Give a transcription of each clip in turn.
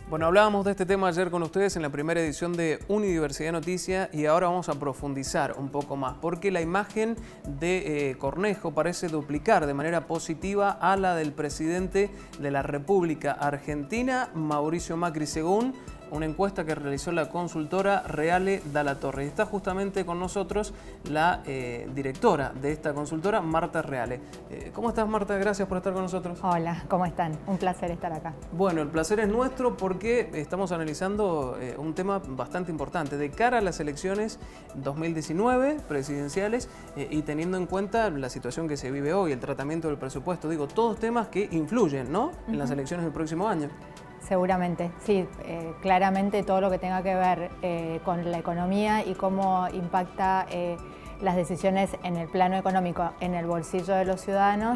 Bueno, hablábamos de este tema ayer con ustedes en la primera edición de Unidiversidad Noticias y ahora vamos a profundizar un poco más porque la imagen de Cornejo parece duplicar de manera positiva a la del presidente de la República Argentina, Mauricio Macri, según una encuesta que realizó la consultora Reale Dalla Torre. Y está justamente con nosotros la directora de esta consultora, Marta Reale. ¿Cómo estás, Marta? Gracias por estar con nosotros. Hola, ¿cómo están? Un placer estar acá. Bueno, el placer es nuestro porque estamos analizando un tema bastante importante de cara a las elecciones 2019 presidenciales y teniendo en cuenta la situación que se vive hoy, el tratamiento del presupuesto, digo, todos temas que influyen, ¿no?, en las elecciones del próximo año. Seguramente, sí, claramente todo lo que tenga que ver con la economía y cómo impacta las decisiones en el plano económico, en el bolsillo de los ciudadanos,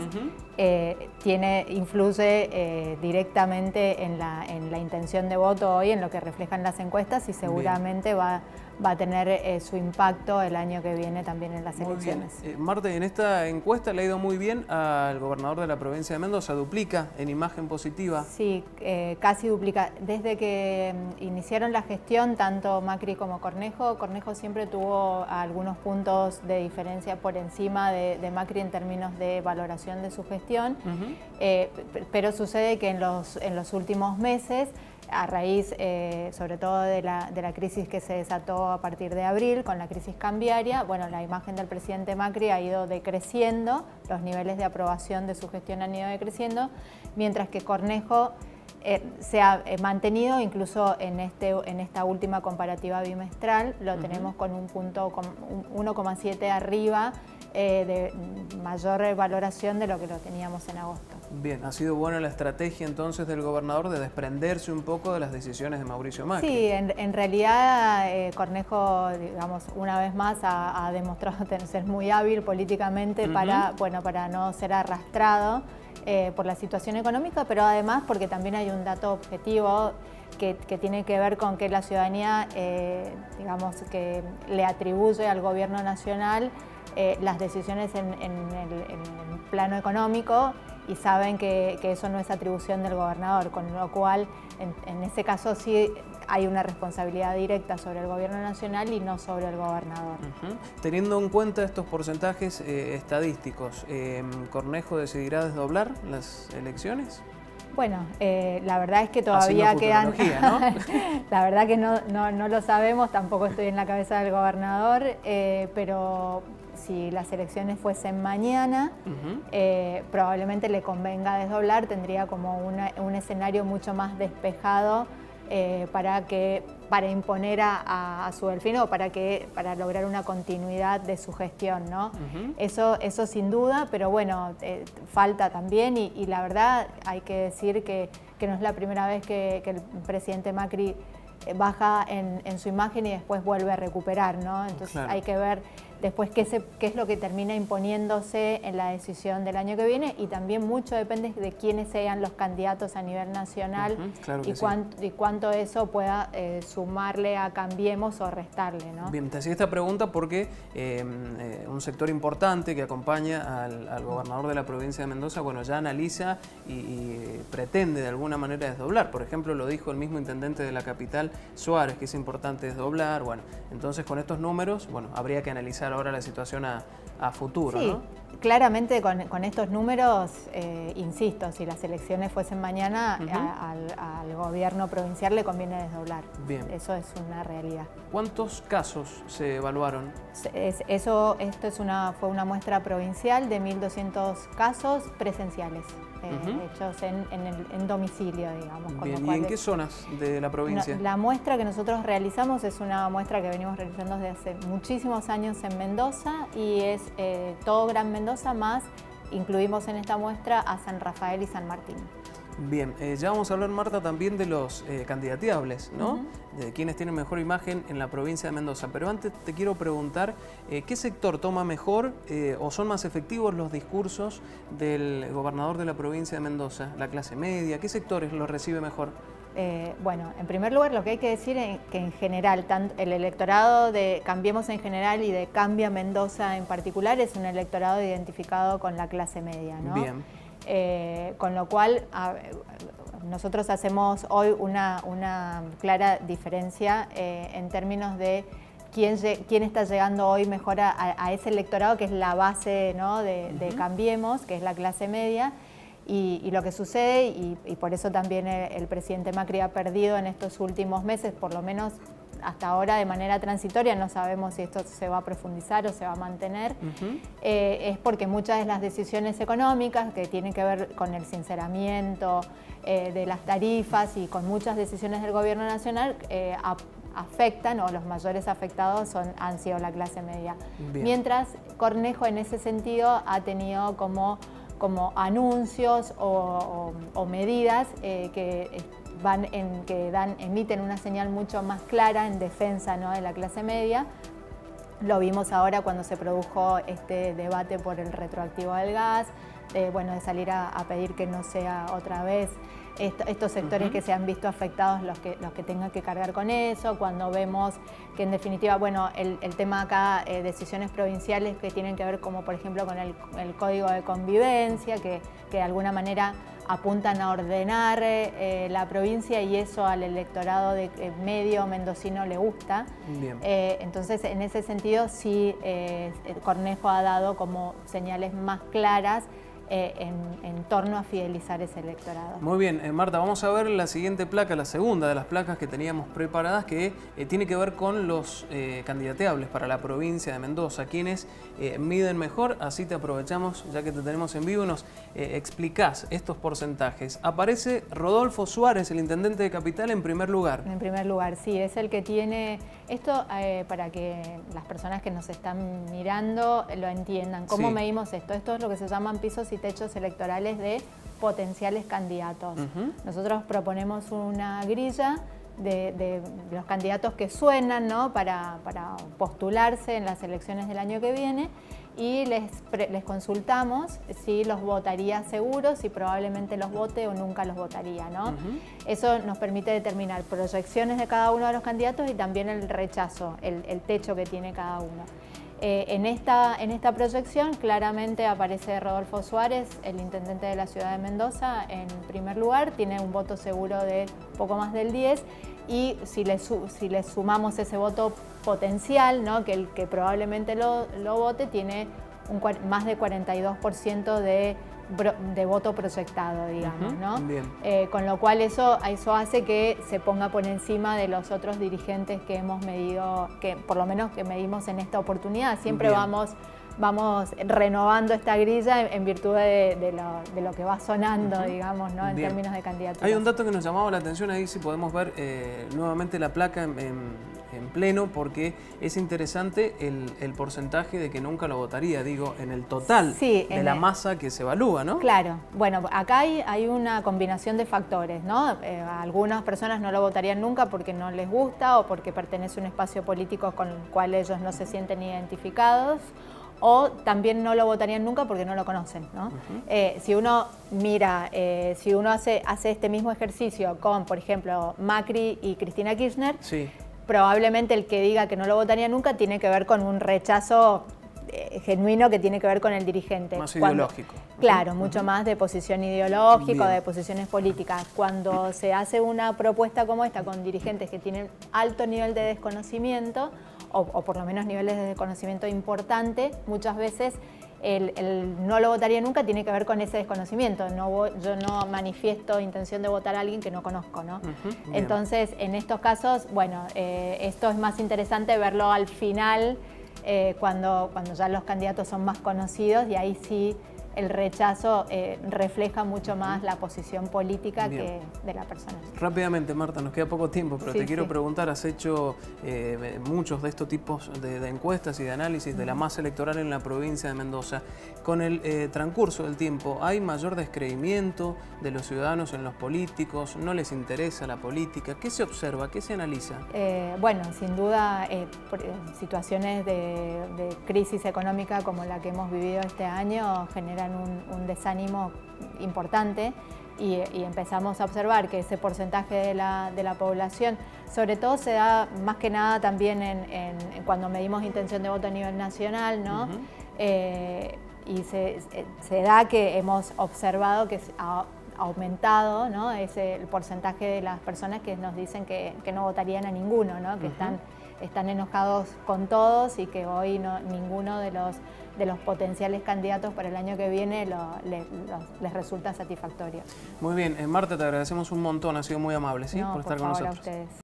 influye directamente en la intención de voto hoy, en lo que reflejan las encuestas, y seguramente va a tener su impacto el año que viene también en las elecciones. Marta, en esta encuesta le ha ido muy bien al gobernador de la provincia de Mendoza, duplica en imagen positiva. Sí, casi duplica. Desde que iniciaron la gestión, tanto Macri como Cornejo siempre tuvo algunos puntos de diferencia por encima de Macri en términos de valoración de su gestión, pero sucede que en los últimos meses, a raíz sobre todo de la crisis que se desató a partir de abril, con la crisis cambiaria, bueno, la imagen del presidente Macri ha ido decreciendo, los niveles de aprobación de su gestión han ido decreciendo, mientras que Cornejo se ha mantenido, incluso en esta última comparativa bimestral, lo tenemos con un punto 1,7 arriba de mayor valoración de lo que lo teníamos en agosto. Bien, ha sido buena la estrategia entonces del gobernador de desprenderse un poco de las decisiones de Mauricio Macri. Sí, en realidad Cornejo, digamos, una vez más ha demostrado ser muy hábil políticamente para no ser arrastrado por la situación económica, pero además porque también hay un dato objetivo que tiene que ver con que la ciudadanía, digamos, que le atribuye al gobierno nacional las decisiones en el plano económico, y saben que eso no es atribución del gobernador, con lo cual en ese caso sí hay una responsabilidad directa sobre el gobierno nacional y no sobre el gobernador. Teniendo en cuenta estos porcentajes estadísticos, ¿Cornejo decidirá desdoblar las elecciones? Bueno, la verdad es que todavía quedan... ¿no? La verdad que no lo sabemos, tampoco estoy en la cabeza del gobernador, pero si las elecciones fuesen mañana, probablemente le convenga desdoblar, tendría como un escenario mucho más despejado para imponer a su Delfino, para lograr una continuidad de su gestión, ¿no? Eso sin duda, pero bueno, falta también, y la verdad hay que decir que no es la primera vez que el presidente Macri baja en su imagen y después vuelve a recuperar, ¿no? Entonces hay que ver después qué es lo que termina imponiéndose en la decisión del año que viene, y también mucho depende de quiénes sean los candidatos a nivel nacional y cuánto eso pueda sumarle a Cambiemos o restarle, ¿no? Bien, te hacía esta pregunta porque un sector importante que acompaña al gobernador de la provincia de Mendoza, bueno, ya analiza y pretende de alguna manera desdoblar. Por ejemplo, lo dijo el mismo intendente de la capital, Suárez, que es importante desdoblar. Bueno, entonces con estos números, bueno, habría que analizar ahora la situación a futuro, sí, ¿no? Claramente con estos números, insisto, si las elecciones fuesen mañana, al gobierno provincial le conviene desdoblar. Bien. Eso es una realidad. ¿Cuántos casos se evaluaron? Esto fue una muestra provincial de 1.200 casos presenciales. Hechos en domicilio, digamos. Bien, ¿y en qué zonas de la provincia? La muestra que nosotros realizamos es una muestra que venimos realizando desde hace muchísimos años en Mendoza, y es todo Gran Mendoza, más incluimos en esta muestra a San Rafael y San Martín. Bien, ya vamos a hablar, Marta, también de los candidateables, ¿no? De quienes tienen mejor imagen en la provincia de Mendoza. Pero antes te quiero preguntar, ¿qué sector toma mejor o son más efectivos los discursos del gobernador de la provincia de Mendoza? ¿La clase media? ¿Qué sectores los recibe mejor? Bueno, en primer lugar, lo que hay que decir es que en general, tanto el electorado de Cambiemos en general y de Cambia Mendoza en particular es un electorado identificado con la clase media, ¿no? Bien. Con lo cual, nosotros hacemos hoy una clara diferencia en términos de quién está llegando hoy mejor a ese electorado, que es la base, ¿no?, de Cambiemos, que es la clase media. Y lo que sucede, y por eso también el presidente Macri ha perdido en estos últimos meses, por lo menos hasta ahora de manera transitoria, no sabemos si esto se va a profundizar o se va a mantener, es porque muchas de las decisiones económicas que tienen que ver con el sinceramiento de las tarifas y con muchas decisiones del gobierno nacional afectan, o los mayores afectados han sido la clase media. Bien. Mientras Cornejo en ese sentido ha tenido como anuncios o medidas que emiten una señal mucho más clara en defensa, ¿no?, de la clase media. Lo vimos ahora cuando se produjo este debate por el retroactivo del gas, de salir a pedir que no sea otra vez estos sectores que se han visto afectados los que tengan que cargar con eso, cuando vemos que en definitiva, el tema acá, decisiones provinciales que tienen que ver como por ejemplo con el Código de Convivencia, que de alguna manera apuntan a ordenar la provincia, y eso al electorado de medio mendocino le gusta. Entonces, en ese sentido, sí, Cornejo ha dado como señales más claras en torno a fidelizar ese electorado. Muy bien, Marta, vamos a ver la siguiente placa, la segunda de las placas que teníamos preparadas, que tiene que ver con los candidateables para la provincia de Mendoza, quienes miden mejor. Así te aprovechamos, ya que te tenemos en vivo, y nos explicás estos porcentajes. Aparece Rodolfo Suárez, el intendente de Capital, en primer lugar. En primer lugar, sí, es el que tiene esto, para que las personas que nos están mirando lo entiendan. ¿Cómo medimos esto? Esto es lo que se llaman pisos y techos electorales de potenciales candidatos. Nosotros proponemos una grilla de los candidatos que suenan, ¿no?, para postularse en las elecciones del año que viene, y les consultamos si los votaría seguro, si probablemente los vote o nunca los votaría, ¿no? Eso nos permite determinar proyecciones de cada uno de los candidatos y también el rechazo, el techo que tiene cada uno. En esta proyección claramente aparece Rodolfo Suárez, el intendente de la ciudad de Mendoza, en primer lugar, tiene un voto seguro de poco más del 10%, y si le sumamos ese voto potencial, ¿no?, que el que probablemente lo vote, tiene más de 42% de voto proyectado, digamos, ¿no? Con lo cual eso hace que se ponga por encima de los otros dirigentes que hemos medido, que por lo menos que medimos en esta oportunidad. Siempre vamos renovando esta grilla en virtud de lo que va sonando, digamos, ¿no?, en términos de candidaturas. Hay un dato que nos llamaba la atención ahí, si podemos ver nuevamente la placa en pleno, porque es interesante el porcentaje de que nunca lo votaría, digo, en el total de la masa que se evalúa, ¿no? Claro. Bueno, acá hay una combinación de factores, ¿no? Algunas personas no lo votarían nunca porque no les gusta o porque pertenece a un espacio político con el cual ellos no se sienten identificados, o también no lo votarían nunca porque no lo conocen, ¿no? Si uno mira, si uno hace este mismo ejercicio con, por ejemplo, Macri y Cristina Kirchner, probablemente el que diga que no lo votaría nunca tiene que ver con un rechazo genuino que tiene que ver con el dirigente. Más ideológico. Claro, mucho más de posición ideológica, de posiciones políticas. Cuando se hace una propuesta como esta con dirigentes que tienen alto nivel de desconocimiento, o por lo menos niveles de desconocimiento importante, muchas veces el no lo votaría nunca tiene que ver con ese desconocimiento. Yo no manifiesto intención de votar a alguien que no conozco, ¿no? Entonces, en estos casos, esto es más interesante verlo al final, cuando ya los candidatos son más conocidos, y ahí sí el rechazo refleja mucho más la posición política que de la persona. Rápidamente, Marta, nos queda poco tiempo, pero te quiero preguntar, has hecho muchos de estos tipos de encuestas y de análisis de la masa electoral en la provincia de Mendoza. Con el transcurso del tiempo, ¿hay mayor descreimiento de los ciudadanos en los políticos? ¿No les interesa la política? ¿Qué se observa? ¿Qué se analiza? Bueno, sin duda, situaciones de crisis económica como la que hemos vivido este año generan un desánimo importante, y empezamos a observar que ese porcentaje de la población, sobre todo se da más que nada también cuando medimos intención de voto a nivel nacional, ¿no? Y se da que hemos observado que aumentado, ¿no? Es el porcentaje de las personas que nos dicen que no votarían a ninguno, ¿no? Que están enojados con todos y que hoy ninguno de los potenciales candidatos para el año que viene les resulta satisfactorio. Muy bien, Marta, te agradecemos un montón, ha sido muy amable, ¿sí? No, por estar con favor, nosotros. A ustedes.